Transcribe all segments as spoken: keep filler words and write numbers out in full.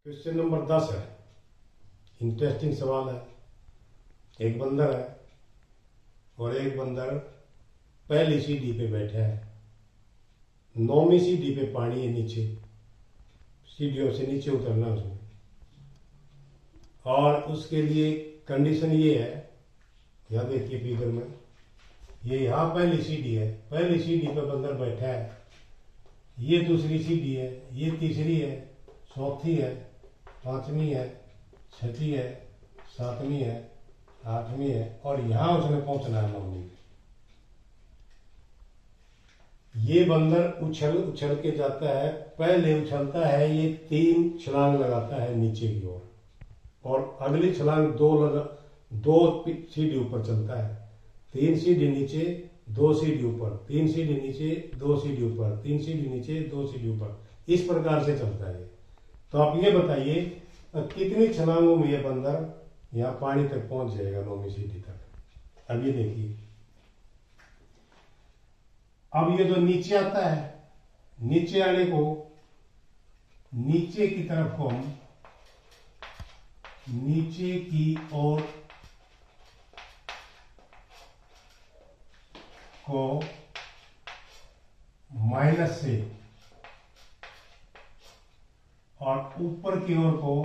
Question number दस है। Interesting सवाल है। एक बंदर है और एक बंदर पहली सीढ़ी पे बैठा है। नौवीं सीढ़ी पे पानी है, नीचे सीढ़ियों से नीचे उतरना उसमें, और उसके लिए कंडीशन ये है, यहाँ देखिए फिगर में, ये यहाँ पहली सीढ़ी है, पहली सीढ़ी पे बंदर बैठा है, ये दूसरी सीढ़ी है, ये तीसरी है, चौथी है, पांचवी है, छठी है, सातवीं है, आठवीं है, और यहां उसने पहुंचना है नौवीं पे। ये बंदर उछल उछल के जाता है, पहले उछलता है, ये तीन छलांग लगाता है नीचे की ओर, और, और अगली छलांग दो लगा दो सीढ़ी ऊपर चलता है। तीन सीढ़ी नीचे, दो सीढ़ी ऊपर, तीन सीढ़ी नीचे, दो सीढ़ी ऊपर, तीन सीढ़ी नीचे, दो सीढ़ी ऊपर, इस प्रकार से चलता है। तो आप ये बताइए कितनी छलांगों में ये बंदर यहाँ पानी तक पहुंच जाएगा, नौवीं सीढ़ी तक। अब ये देखिए, अब ये जो नीचे आता है, नीचे आने को, नीचे की तरफ को हम नीचे की ओर को माइनस से और ऊपर की ओर को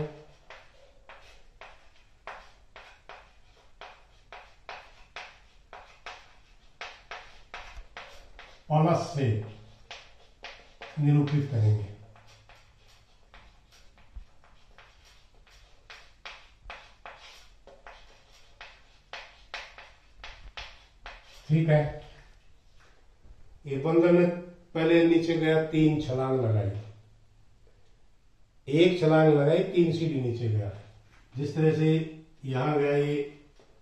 प्लस से निरूपित करेंगे। ठीक है। ये बंदर ने पहले नीचे गया, तीन छलांग लगाई, एक छलांग लगाई, तीन सीढ़ी नीचे गया। जिस तरह से यहां गया, ये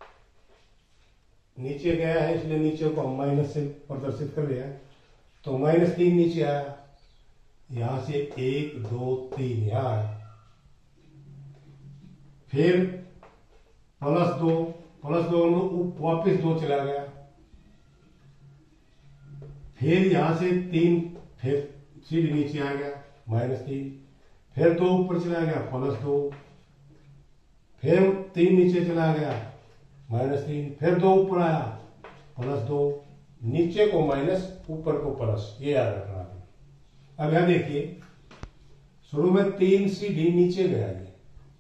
नीचे गया है, इसलिए नीचे को हम माइनस से प्रदर्शित कर लिया, तो माइनस तीन नीचे आया, यहां से एक दो तीन यहां आया, फिर प्लस दो, प्लस दो में वापिस दो चला गया, फिर यहां से तीन, फिर सीढ़ी नीचे आ गया, माइनस तीन, फिर दो ऊपर चला गया, प्लस दो, फिर तीन नीचे चला गया, माइनस तीन, फिर दो ऊपर आया, प्लस दो, नीचे को माइनस, ऊपर को प्लस, ये याद रखना है। अब यहां देखिए, शुरू में तीन सीढ़ी नीचे गया, ये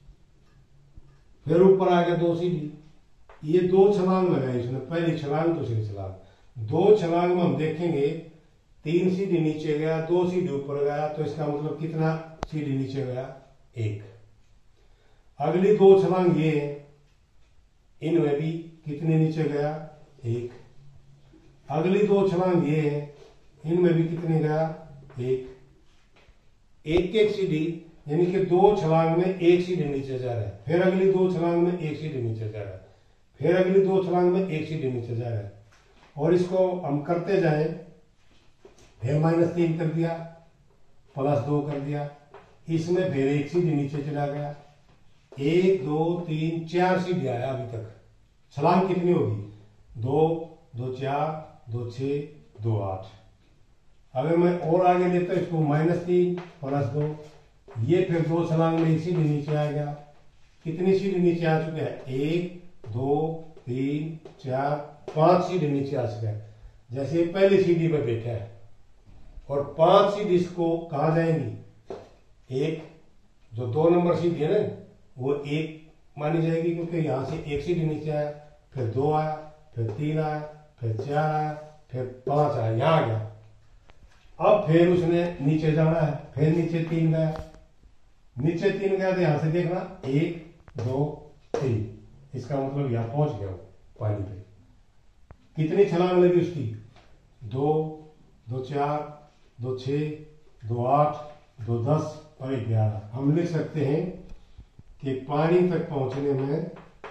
फिर ऊपर आ गया दो सीढ़ी, ये दो छलांग लगाई इसने, पहली छलांग दूसरी छलांग, दो छलांग में हम देखेंगे तीन सीढ़ी नीचे गया, दो सीढ़ी ऊपर गया, तो इसका मतलब कितना सीढ़ी नीचे गया, एक। अगली दो छलांग ये, इनमें भी कितने नीचे गया, एक। अगली दो छलांग ये, इनमें भी कितने गया, एक। एक एक सीढ़ी, यानी कि दो छलांग में एक सीढ़ी नीचे जा रहा है, फिर अगली दो छलांग में एक सीढ़ी नीचे जा रहा है, फिर अगली दो छलांग में एक सीढ़ी नीचे जा रहा है, और इसको हम करते जाए, फिर माइनस तीन कर दिया, प्लस दो कर दिया, इसमें फिर एक सीढ़ी नीचे चला गया, एक दो तीन चार सीढ़ी आया अभी तक। छलांग कितनी होगी, दो, दो चार, दो छह, दो आठ। अगर मैं और आगे देता हूं इसको, माइनस तीन प्लस दो, ये फिर दो छलांग में एक सीढ़ी नीचे आ गया। कितनी सीढ़ी नीचे आ चुके हैं, एक दो तीन चार पांच सीढ़ी नीचे आ चुका है। जैसे पहली सीढ़ी पर बैठा है, और पांच सीढ़ी इसको कहा जाएंगी, एक जो दो नंबर सीढ़ी है ना, वो एक मानी जाएगी, क्योंकि यहां से एक सीढ़ी नीचे आया, फिर दो आया, फिर तीन आया, फिर चार आया, फिर पांच आया, यहां आ गया। अब फिर उसने नीचे जाना है, फिर नीचे तीन गया, नीचे तीन गया, तो यहां से देखना एक दो तीन, इसका मतलब यहां पहुंच गया वो पानी पे। कितनी छलांग लगी उसकी, दो, दो चार, दो छह, दो आठ, दो दस और एक ग्यारह। हम लिख सकते हैं कि पानी तक पहुंचने में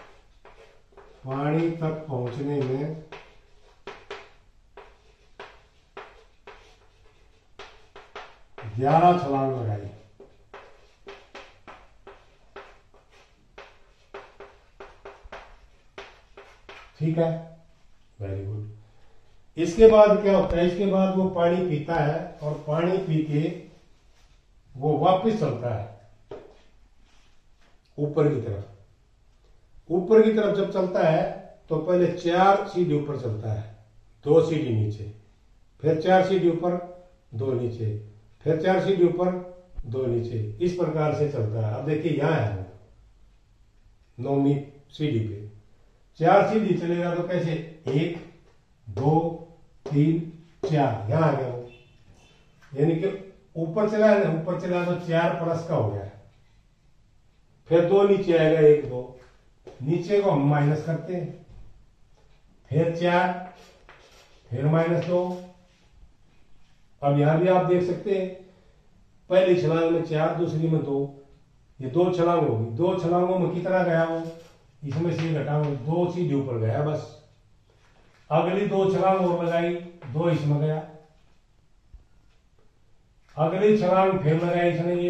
पानी तक पहुंचने में ग्यारह छलांग लगाई। ठीक है, वेरी गुड। इसके बाद क्या होता है, इसके बाद वो पानी पीता है, और पानी पी के वो वापस चलता है। ऊपर की तरफ। ऊपर की तरफ जब चलता है तो पहले चार सीढ़ी ऊपर चलता है, दो सीढ़ी नीचे, फिर चार सीढ़ी ऊपर, दो नीचे, फिर चार सीढ़ी ऊपर, दो नीचे, इस प्रकार से चलता है। अब देखिए यहां है नौवीं सीढ़ी पे चार सीढ़ी चलेगा तो कैसे, एक दो तीन चार, यहां आ गया वो, यानी कि ऊपर चला है ना, ऊपर चला तो चार प्लस का हो गया, फिर दो नीचे आएगा, एक दो, नीचे को हम माइनस करते हैं, फिर चार, फिर माइनस दो। अब यहां भी आप देख सकते हैं पहली छलांग में चार, दूसरी में दो, ये दो छलांग होगी, दो छलांगों में कितना गया वो, इसमें से घटाओ, दो सीढ़ी ऊपर गया बस। अगली दो छलांग और लगाई, दो इसमें गया, अगली छलांग फिर लगाई इसने ये।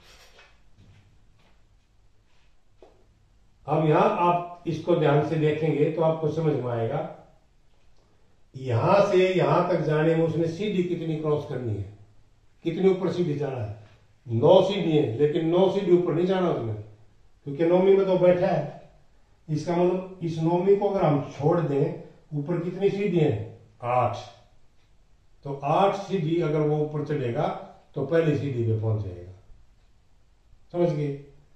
अब यहां आप इसको ध्यान से देखेंगे तो आपको समझ में आएगा, यहां से यहां तक जाने में उसने सीढ़ी कितनी क्रॉस करनी है, कितनी ऊपर सीढ़ी जाना है, नौ सीढ़ी है, लेकिन नौ सीढ़ी ऊपर नहीं जाना उसने, क्योंकि नौवीं में तो बैठा है। इसका मतलब इस नौवीं को अगर हम छोड़ दें, ऊपर कितनी सीढ़ी है, आठ, तो आठ सीढ़ी अगर वो ऊपर चलेगा तो पहली सीढ़ी पे पहुंच जाएगा, समझ गए।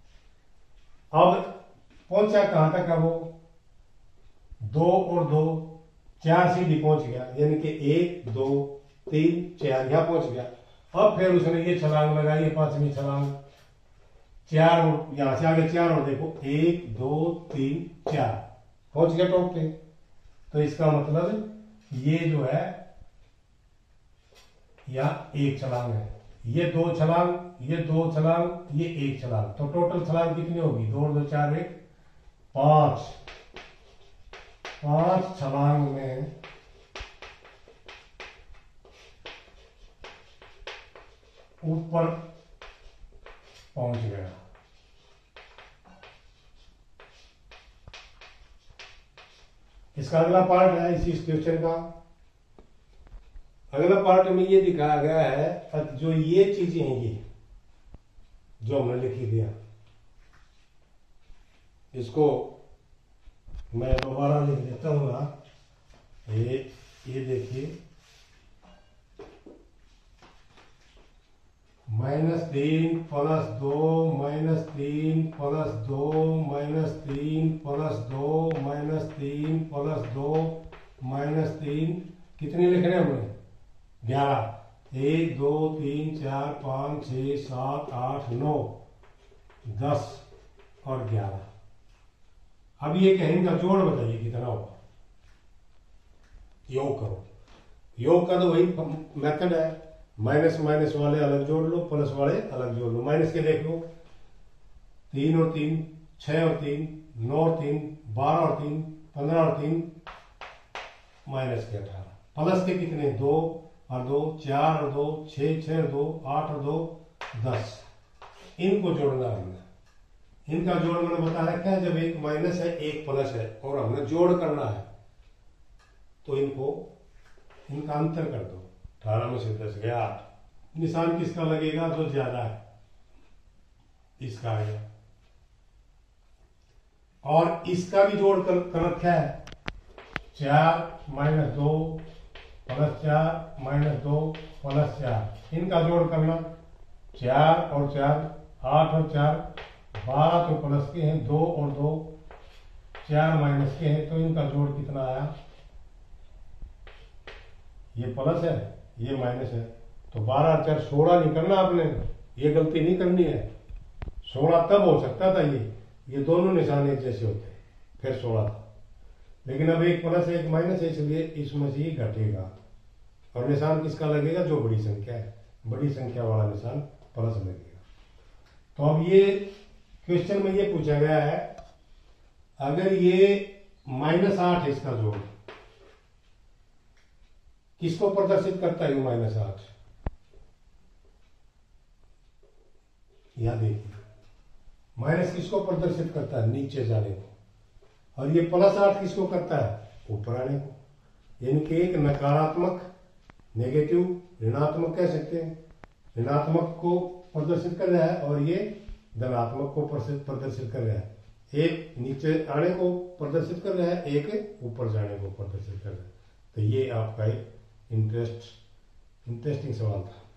अब पहुंचा कहां तक है वो, दो और दो, चार सीढ़ी पहुंच गया, यानी कि एक दो तीन चार, यहां पहुंच गया। अब फिर उसने ये छलांग लगाई है, पांचवी छलांग, चार, और यहां से आगे चार, और देखो एक दो तीन चार, पहुंच गया टॉप पे। तो इसका मतलब ये जो है यह एक छलांग है, ये दो छलांग, ये दो छलांग, ये एक छलांग, तो टोटल छलांग कितनी होगी, दो दो चार एक, पांच, पांच छलांग में ऊपर पहुंच गया। इसका अगला पार्ट है इसी क्वेश्चन का। अगला पार्ट में ये दिखाया गया है, जो ये चीजें हैं, ये जो हमने लिखी दिया, इसको मैं दोबारा लिख देता हूँ। ये ये देखिए, माइनस तीन प्लस दो, माइनस तीन प्लस दो, माइनस तीन प्लस दो, माइनस तीन प्लस दो, माइनस तीन, कितने लिख रहे हैं हमने, ग्यारह, एक दो तीन चार पाँच छः सात आठ नौ दस और ग्यारह। अब ये कहें इनका जोड़ बताइए कितना होगा, योग करो। योग का तो वही मेथड है, माइनस माइनस वाले अलग जोड़ लो, प्लस वाले अलग जोड़ लो। माइनस के देख लो, तीन और तीन, छह और तीन, नौ और तीन, बारह और तीन, पंद्रह और तीन, माइनस के अठारह। प्लस के कितने, दो और दो, चार और दो, छः, छः और दो, आठ और दो, दस। इनको जोड़ना हमने, इनका जोड़ मैंने बता रखा है, जब एक माइनस है एक प्लस है और हमने जोड़ करना है तो इनको, इनका अंतर कर दो, अठारह में से दस गया आठ, निशान किसका लगेगा, जो ज्यादा है इसका आ गया। और इसका भी जोड़ कर, कर रखा है, चार माइनस दो प्लस चार माइनस दो प्लस चार, इनका जोड़ करना, चार और चार, आठ और चार, बारह तो प्लस के हैं, दो और दो, चार माइनस के हैं, तो इनका जोड़ कितना आया, ये प्लस है ये माइनस है, तो बारह और चार सोलह नहीं करना आपने, ये गलती नहीं करनी है। सोलह तब हो सकता था, ये ये दोनों निशान एक जैसे होते, फिर सोलह था, लेकिन अब एक प्लस एक माइनस है, इसलिए इसमें से ही घटेगा और निशान किसका लगेगा, जो बड़ी संख्या है, बड़ी संख्या वाला निशान प्लस लगेगा। तो अब ये क्वेश्चन में ये पूछा गया है, अगर ये माइनस आठ इसका जोड़ किसको प्रदर्शित करता है, माइनस आठ, यहां देखिए माइनस किसको प्रदर्शित करता है, नीचे जाने को, और ये प्लस आठ किसको करता है, ऊपर आने को। यानी कि एक नकारात्मक, नेगेटिव, ऋणात्मक कह सकते हैं, ऋणात्मक को प्रदर्शित कर रहा है और ये धनात्मक को प्रदर्शित प्रदर्शित कर रहा है, एक नीचे आने को प्रदर्शित कर रहा है, एक ऊपर जाने को प्रदर्शित कर रहा है। तो ये आपका एक इंटरेस्ट इंटरेस्टिंग सवाल था।